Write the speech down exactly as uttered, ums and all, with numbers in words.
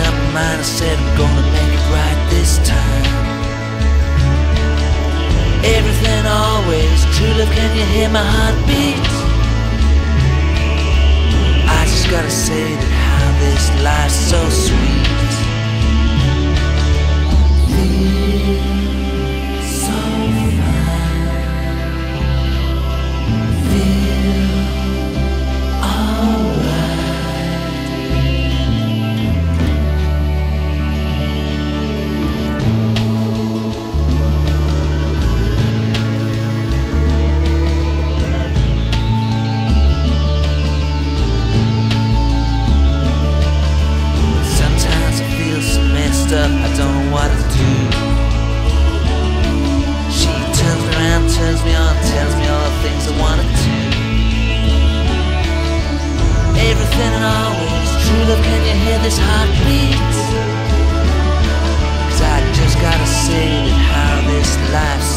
up my mind, I said I'm gonna make it right this time. Everything always, true love, can you hear my heartbeat? I just gotta say that how this life's so sweet. Feels so fine. Feel alright. Up, I don't know what to do. She turns me around, turns me on, tells me all the things I wanna do. Everything and always, true love, can you hear this heartbeat? 'Cause I just gotta say that how this life's